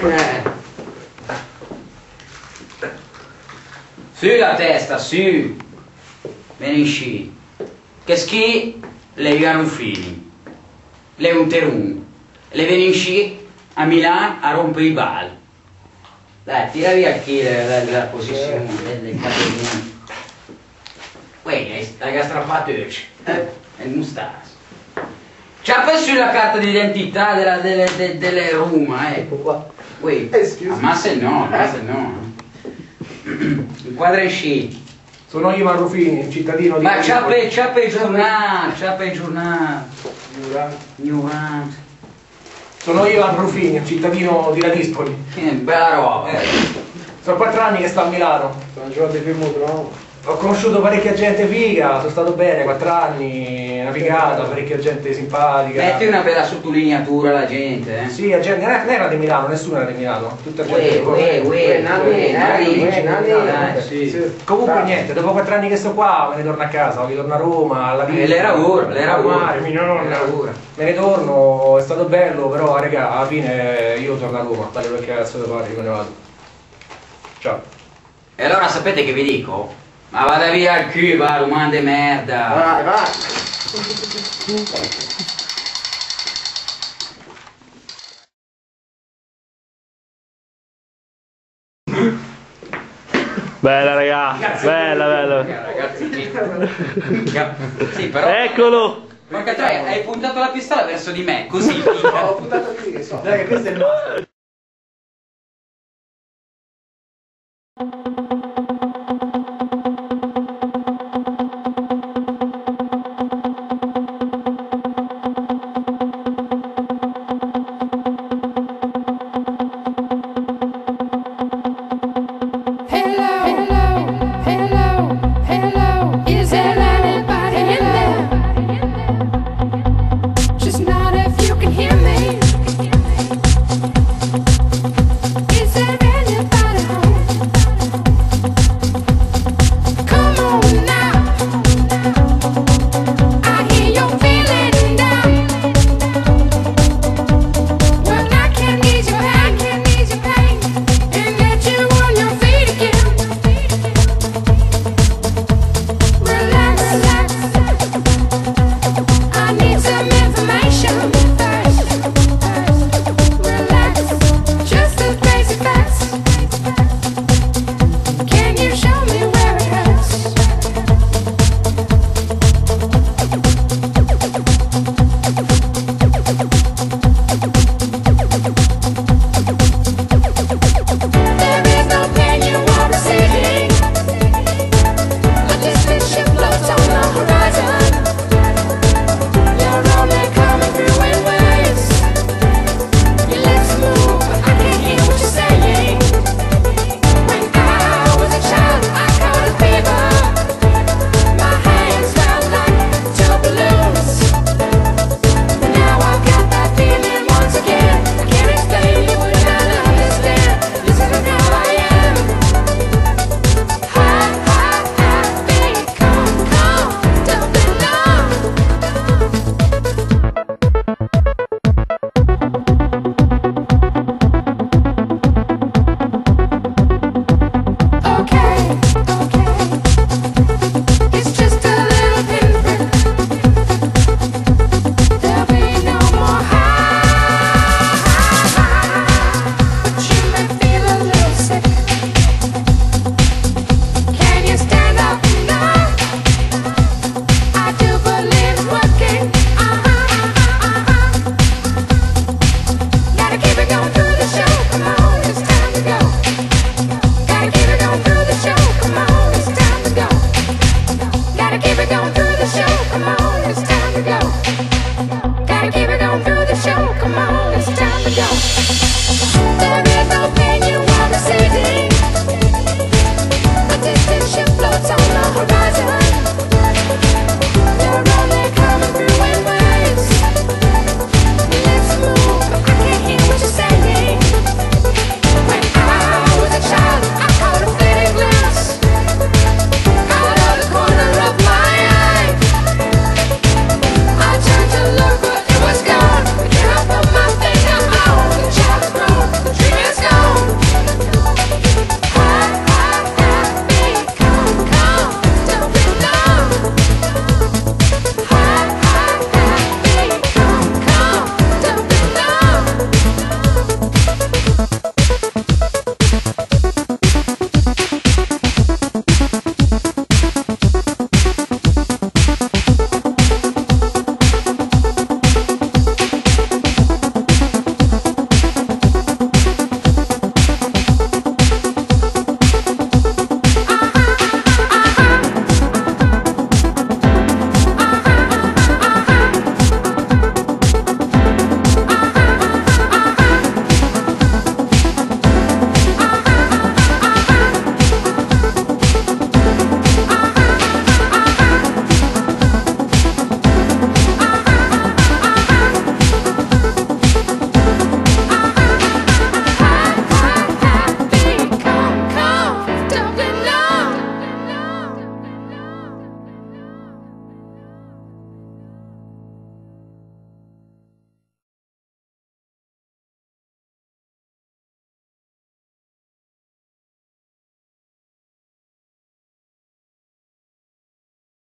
Su la testa, su. Venisci. Che schi le Garufini. Le un terun. Le venisci a Milano a rompere i bal. Dai, tira via qui la posizione del capellino. Uè, hai strappato il mustache. C'ha preso la carta d'identità delle Roma, ecco qua. Uè, ma se no. Inquadresci. Sono Ivan Rufini, cittadino di... Ma c'ha per il giornale. Ignorante. Sono Ivan Rufini, cittadino di Ladispoli. Bella roba. Sono 4 anni che sto a Milano. Sono giocato più mutuo, no? Ho conosciuto parecchia gente figa, sono stato bene, 4 anni, una figata, parecchia gente simpatica. Metti una bella sottolineatura alla gente, eh? Sì, la gente non era di Milano, nessuno era di Milano. Tutta gente Comunque niente, dopo 4 anni che sto qua me ne torno a casa, voglio tornare a Roma, alla vita. L'era ora. Me ne torno, è stato bello, però raga, alla fine io torno a Roma, dalle quel cazzo devo fare, io me ne vado. Ciao. E allora sapete che vi dico? Ma vada via al culo, domande merda. Vai. Bella raga, bella. Ragazzi, sì, però... Eccolo! Porca troia, hai puntato la pistola verso di me, così. Ho puntato lì, che so. Dai, questo è il nostro. Floats on the horizon.